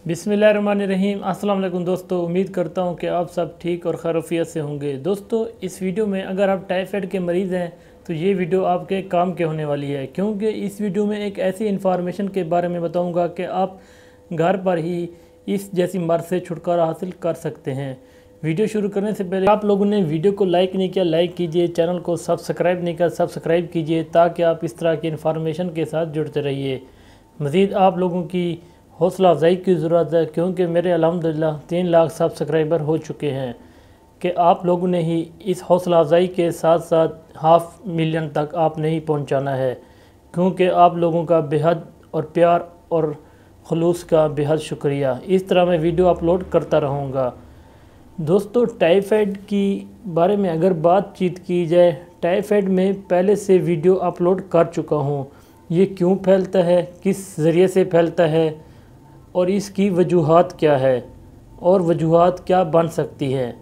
बिस्मिल्लाहिर्रहमानिर्रहीम। अस्सलाम वालेकुम दोस्तों, उम्मीद करता हूँ कि आप सब ठीक और खैरियत से होंगे। दोस्तों, इस वीडियो में अगर आप टाइफाइड के मरीज़ हैं तो ये वीडियो आपके काम के होने वाली है, क्योंकि इस वीडियो में एक ऐसी इन्फॉर्मेशन के बारे में बताऊँगा कि आप घर पर ही इस जैसी मर्ज़ से छुटकारा हासिल कर सकते हैं। वीडियो शुरू करने से पहले आप लोगों ने वीडियो को लाइक नहीं किया, लाइक कीजिए। चैनल को सब्सक्राइब नहीं किया, सब्सक्राइब कीजिए, ताकि आप इस तरह की इन्फॉर्मेशन के साथ जुड़ते रहिए। मज़ीद आप लोगों की हौसला अफजाई की ज़रूरत है, क्योंकि मेरे अल्हम्दुलिल्लाह 3 लाख सब्सक्राइबर हो चुके हैं कि आप लोगों ने ही इस हौसला अफजाई के साथ साथ 500,000 तक आपने ही पहुंचाना है, क्योंकि आप लोगों का बेहद और प्यार और खुलूस का बेहद शुक्रिया। इस तरह मैं वीडियो अपलोड करता रहूँगा। दोस्तों, टाइफाइड की बारे में अगर बातचीत की जाए, टाइफाइड में पहले से वीडियो अपलोड कर चुका हूँ। ये क्यों फैलता है, किस ज़रिए से फैलता है और इसकी वजूहात क्या है और वजूहात क्या बन सकती है,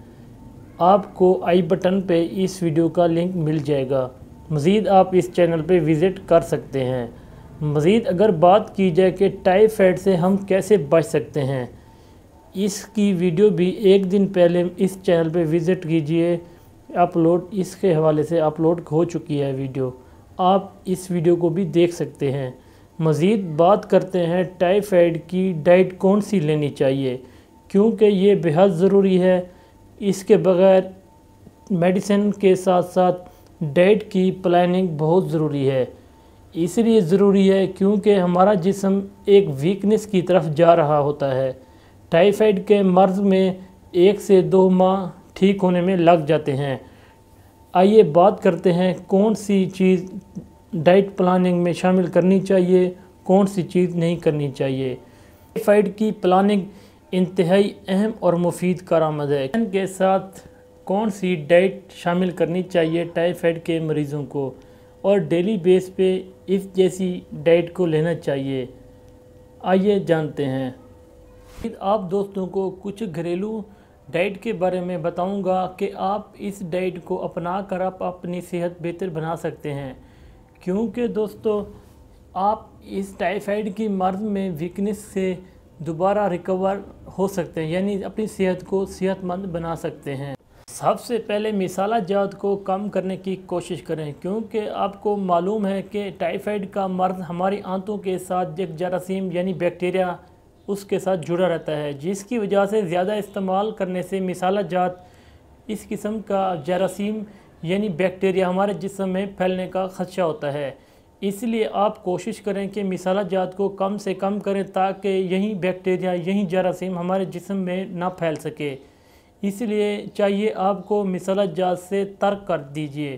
आपको आई बटन पे इस वीडियो का लिंक मिल जाएगा। मज़ीद आप इस चैनल पे विज़िट कर सकते हैं। मज़ीद अगर बात की जाए कि टाइफाइड से हम कैसे बच सकते हैं, इसकी वीडियो भी एक दिन पहले इस चैनल पे विज़िट कीजिए, अपलोड इसके हवाले से अपलोड हो चुकी है वीडियो, आप इस वीडियो को भी देख सकते हैं। मज़ीद बात करते हैं टाइफाइड की डाइट कौन सी लेनी चाहिए, क्योंकि ये बेहद ज़रूरी है। इसके बग़ैर मेडिसिन के साथ साथ डाइट की प्लानिंग बहुत ज़रूरी है। इसलिए ज़रूरी है क्योंकि हमारा जिस्म एक वीकनेस की तरफ जा रहा होता है। टाइफाइड के मर्ज़ में 1 से 2 माह ठीक होने में लग जाते हैं। आइए बात करते हैं कौन सी चीज़ डाइट प्लानिंग में शामिल करनी चाहिए, कौन सी चीज़ नहीं करनी चाहिए। टाइफाइड की प्लानिंग इंतहाई अहम और मुफीद कारआमद है। इनके साथ कौन सी डाइट शामिल करनी चाहिए टाइफाइड के मरीज़ों को, और डेली बेस पे इस जैसी डाइट को लेना चाहिए, आइए जानते हैं। आप दोस्तों को कुछ घरेलू डाइट के बारे में बताऊंगा कि आप इस डाइट को अपना कर आप अपनी सेहत बेहतर बना सकते हैं, क्योंकि दोस्तों आप इस टाइफाइड की मर्ज़ में वीकनेस से दोबारा रिकवर हो सकते हैं, यानी अपनी सेहत को सेहतमंद बना सकते हैं। सबसे पहले मसाला जात को कम करने की कोशिश करें, क्योंकि आपको मालूम है कि टाइफाइड का मर्ज़ हमारी आंतों के साथ एक जरासीम यानी बैक्टीरिया उसके साथ जुड़ा रहता है, जिसकी वजह से ज़्यादा इस्तेमाल करने से मसाला जात इस किस्म का जरासीम यानी बैक्टीरिया हमारे जिस्म में फैलने का ख़दशा होता है। इसलिए आप कोशिश करें कि मसाला जात को कम से कम करें, ताकि यही बैक्टीरिया यही जरासीम हमारे जिस्म में ना फैल सके। इसलिए चाहिए आपको मसाला जात से तर्क कर दीजिए।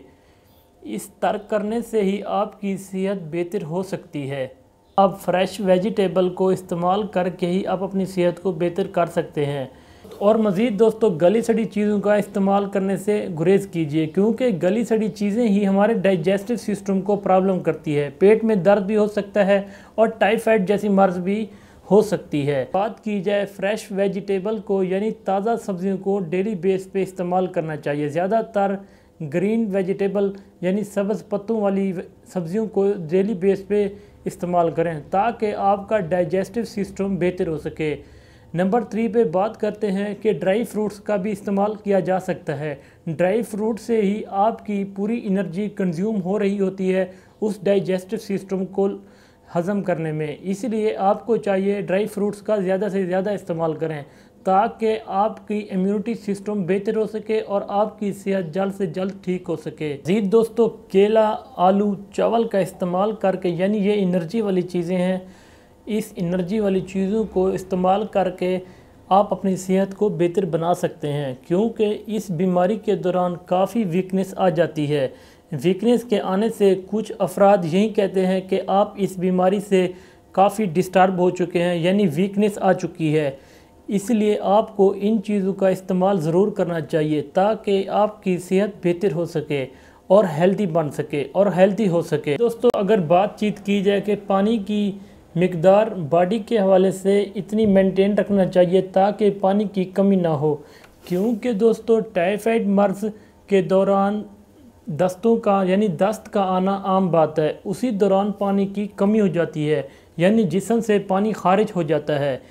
इस तर्क करने से ही आपकी सेहत बेहतर हो सकती है। आप फ्रेश वेजिटेबल को इस्तेमाल करके ही आप अपनी सेहत को बेहतर कर सकते हैं। और मज़ीद दोस्तों, गली सड़ी चीज़ों का इस्तेमाल करने से गुरेज कीजिए, क्योंकि गली सड़ी चीज़ें ही हमारे डाइजेस्टिव सिस्टम को प्रॉब्लम करती है। पेट में दर्द भी हो सकता है और टाइफाइड जैसी मर्ज़ भी हो सकती है। बात की जाए फ्रेश वेजिटेबल को यानी ताज़ा सब्जियों को डेली बेस पे इस्तेमाल करना चाहिए। ज़्यादातर ग्रीन वेजिटेबल यानी सब्ज़ पत्तों वाली सब्जियों को डेली बेस पे इस्तेमाल करें, ताकि आपका डाइजेस्टिव सिस्टम बेहतर हो सके। नंबर 3 पे बात करते हैं कि ड्राई फ्रूट्स का भी इस्तेमाल किया जा सकता है। ड्राई फ्रूट से ही आपकी पूरी एनर्जी कंज्यूम हो रही होती है उस डाइजेस्टिव सिस्टम को हज़म करने में। इसलिए आपको चाहिए ड्राई फ्रूट्स का ज़्यादा से ज़्यादा इस्तेमाल करें, ताकि आपकी इम्यूनिटी सिस्टम बेहतर हो सके और आपकी सेहत जल्द से जल्द ठीक हो सके। मज़ीद दोस्तों, केला, आलू, चावल का इस्तेमाल करके, यानी ये एनर्जी वाली चीज़ें हैं, इस एनर्जी वाली चीज़ों को इस्तेमाल करके आप अपनी सेहत को बेहतर बना सकते हैं, क्योंकि इस बीमारी के दौरान काफ़ी वीकनेस आ जाती है। वीकनेस के आने से कुछ अफराद यही कहते हैं कि आप इस बीमारी से काफ़ी डिस्टर्ब हो चुके हैं, यानी वीकनेस आ चुकी है। इसलिए आपको इन चीज़ों का इस्तेमाल ज़रूर करना चाहिए, ताकि आपकी सेहत बेहतर हो सके और हेल्दी बन सके और हेल्दी हो सके। दोस्तों, अगर बातचीत की जाए कि पानी की मिकदार बॉडी के हवाले से इतनी मेंटेन रखना चाहिए ताकि पानी की कमी ना हो, क्योंकि दोस्तों टाइफाइड मर्ज़ के दौरान दस्तों का यानी दस्त का आना आम बात है। उसी दौरान पानी की कमी हो जाती है, यानी जिस्म से पानी खारिज हो जाता है।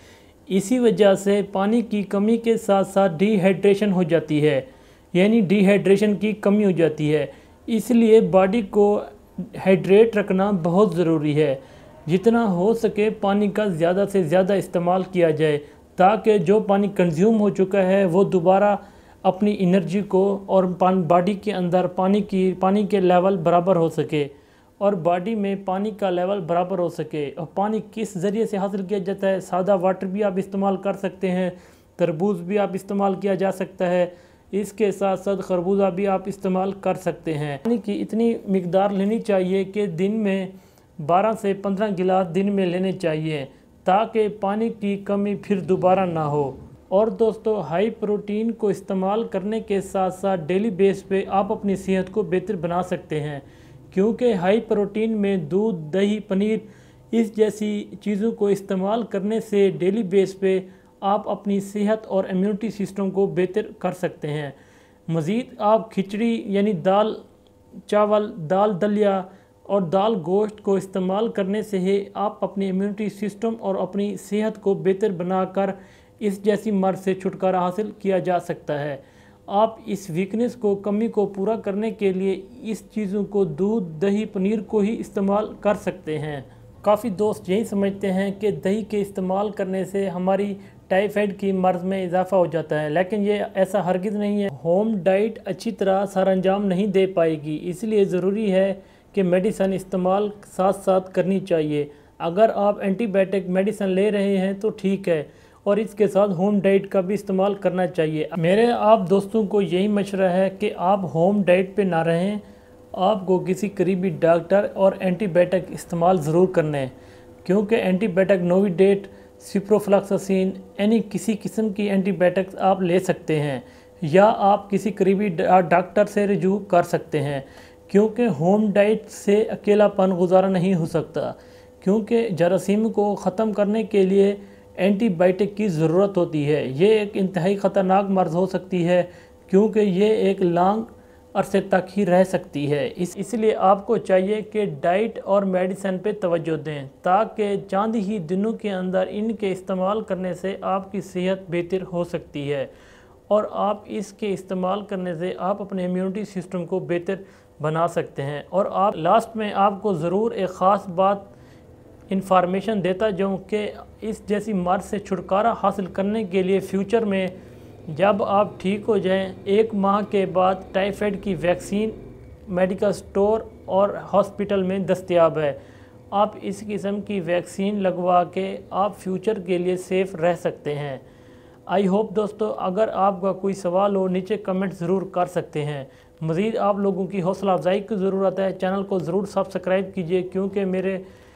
इसी वजह से पानी की कमी के साथ साथ डिहाइड्रेशन हो जाती है, यानी डिहाइड्रेशन की कमी हो जाती है। इसलिए बॉडी को हाइड्रेट रखना बहुत ज़रूरी है। जितना हो सके पानी का ज़्यादा से ज़्यादा इस्तेमाल किया जाए, ताकि जो पानी कंज्यूम हो चुका है वो दोबारा अपनी एनर्जी को और बॉडी के अंदर पानी के लेवल बराबर हो सके और बॉडी में पानी का लेवल बराबर हो सके। और पानी किस ज़रिए से हासिल किया जाता है? सादा वाटर भी आप इस्तेमाल कर सकते हैं, तरबूज भी आप इस्तेमाल किया जा सकता है, इसके साथ साथ खरबूजा भी आप इस्तेमाल कर सकते हैं। पानी की इतनी मिकदार लेनी चाहिए कि दिन में 12 से 15 गिलास दिन में लेने चाहिए, ताकि पानी की कमी फिर दोबारा ना हो। और दोस्तों, हाई प्रोटीन को इस्तेमाल करने के साथ साथ डेली बेस पे आप अपनी सेहत को बेहतर बना सकते हैं, क्योंकि हाई प्रोटीन में दूध, दही, पनीर इस जैसी चीज़ों को इस्तेमाल करने से डेली बेस पे आप अपनी सेहत और इम्यूनिटी सिस्टम को बेहतर कर सकते हैं। मज़ीद आप खिचड़ी यानी दाल चावल, दाल दलिया और दाल गोश्त को इस्तेमाल करने से ही आप अपनी इम्यूनिटी सिस्टम और अपनी सेहत को बेहतर बनाकर इस जैसी मर्ज से छुटकारा हासिल किया जा सकता है। आप इस वीकनेस को, कमी को पूरा करने के लिए इस चीज़ों को, दूध, दही, पनीर को ही इस्तेमाल कर सकते हैं। काफ़ी दोस्त यही समझते हैं कि दही के इस्तेमाल करने से हमारी टाइफाइड की मर्ज़ में इजाफ़ा हो जाता है, लेकिन ये ऐसा हरगिज़ नहीं है। होम डाइट अच्छी तरह सरअंजाम नहीं दे पाएगी, इसलिए ज़रूरी है कि मेडिसिन इस्तेमाल साथ साथ करनी चाहिए। अगर आप एंटीबायोटिक मेडिसिन ले रहे हैं तो ठीक है, और इसके साथ होम डाइट का भी इस्तेमाल करना चाहिए। मेरे आप दोस्तों को यही मशवरा है कि आप होम डाइट पे ना रहें, आपको किसी करीबी डॉक्टर और एंटीबायोटिक इस्तेमाल ज़रूर करना है, क्योंकि एंटीबायोटिक नोविडेट, सिप्रोफ्लॉक्सासिन यानी किसी किस्म की एंटीबायोटिक्स आप ले सकते हैं, या आप किसी करीबी डॉक्टर से रजू कर सकते हैं, क्योंकि होम डाइट से अकेलापन गुजारा नहीं हो सकता, क्योंकि जरासीम को ख़त्म करने के लिए एंटीबायोटिक की ज़रूरत होती है। ये एक इंतहाई ख़तरनाक मर्ज़ हो सकती है, क्योंकि ये एक लॉन्ग अरसे तक ही रह सकती है। इसलिए आपको चाहिए कि डाइट और मेडिसिन पे तवज्जो दें, ताकि चंद ही दिनों के अंदर इनके इस्तेमाल करने से आपकी सेहत बेहतर हो सकती है, और आप इसके इस्तेमाल करने से आप अपने इम्यूनिटी सिस्टम को बेहतर बना सकते हैं। और आप लास्ट में आपको ज़रूर एक ख़ास बात इन्फॉर्मेशन देता जाऊँ कि इस जैसी मर्ज़ से छुटकारा हासिल करने के लिए फ्यूचर में जब आप ठीक हो जाएं, 1 माह के बाद टाइफाइड की वैक्सीन मेडिकल स्टोर और हॉस्पिटल में दस्तयाब है। आप इस किस्म की वैक्सीन लगवा के आप फ्यूचर के लिए सेफ़ रह सकते हैं। आई होप दोस्तों, अगर आपका कोई सवाल हो नीचे कमेंट ज़रूर कर सकते हैं। मज़ीद आप लोगों की हौसला अफजाई की ज़रूरत है। चैनल को ज़रूर सब्सक्राइब कीजिए, क्योंकि मेरे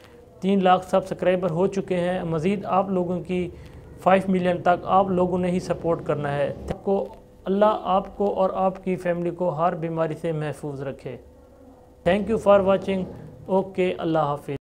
3 लाख सब्सक्राइबर हो चुके हैं। मज़ीद आप लोगों की 5 मिलियन तक आप लोगों ने ही सपोर्ट करना है। आपको अल्लाह आपको और आपकी फैमिली को हर बीमारी से महफूज रखे। Thank you for watching. Okay, अल्लाह हाफिज़।